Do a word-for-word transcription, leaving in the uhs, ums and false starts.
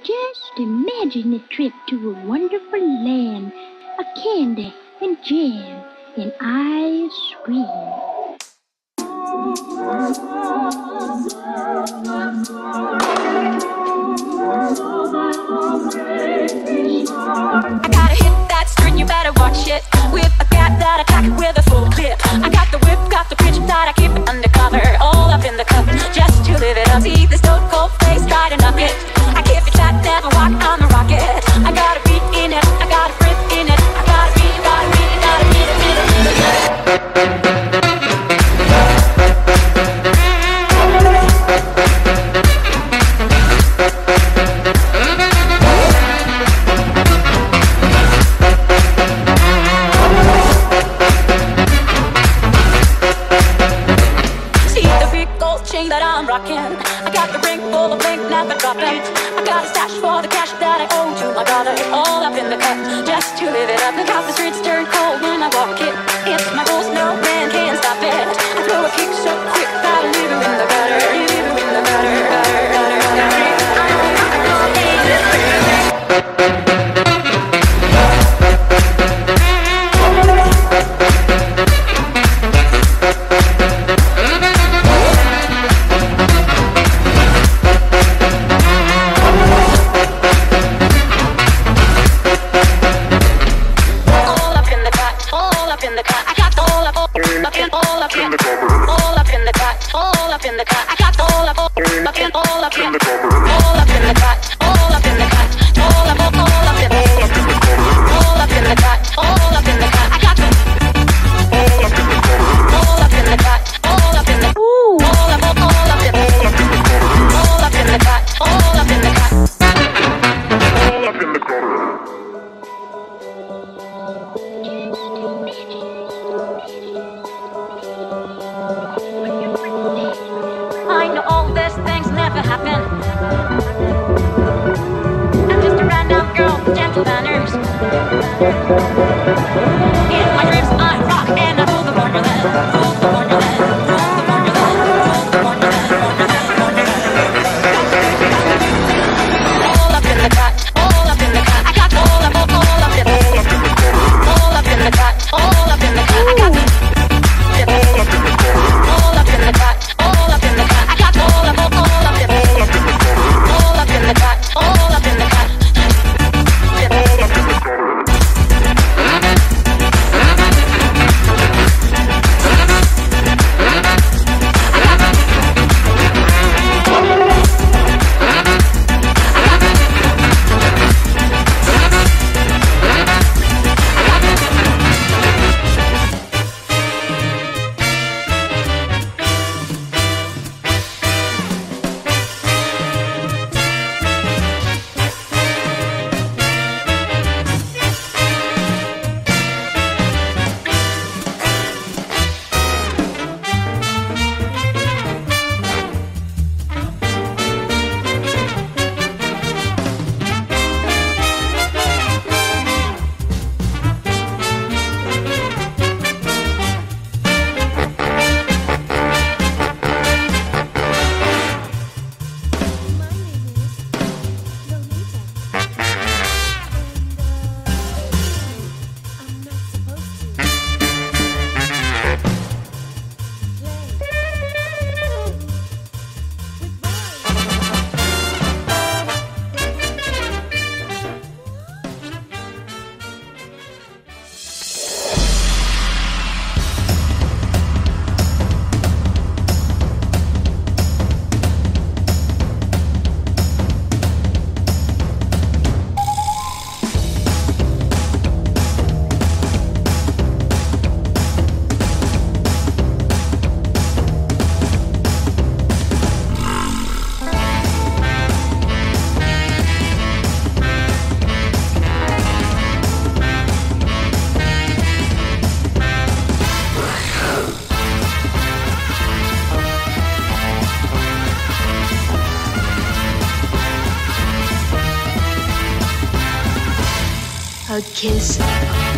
Just imagine a trip to a wonderful land of candy and jam and ice cream. I gotta hit that string, you better watch it. With a cat that attack with a full clip. I got the whip, got the pitch that I keep it undercover. All up in the cup, just to live it up. See the stone cold face, try to knock it. I keep it flat, never walk on the rocket. I got a beat in it, I got a grip in it. I got a beat, got a beat, got a beat, beat, beat, beat, beat. That I'm rocking. I got the ring full of bling, never dropping. I got a stash for the cash that I owe to my brother. All up in the cup, just to live it up. Look how the streets turn cold when I walk it. It's my rules, no man can stop it. I throw a kick so quick that I leave you in the gutter. Leave you in the gutter, gutter, gutter, gutter. I know all these things never happen. I'm just a random girl with gentle manners. In my dreams I rock and I rule the wonderland. Rule the wonderland. Rule the wonderland. Rule the wonderland. Wonderland. Wonderland. All up in the cut. All up in the cut. I got all up, all, all up in the cut. All up in the cut. All up in the cut. I got the all up in the cut. All up in the cut. I got all up, all, all up in the all up in the cut. All up in the cut. A kiss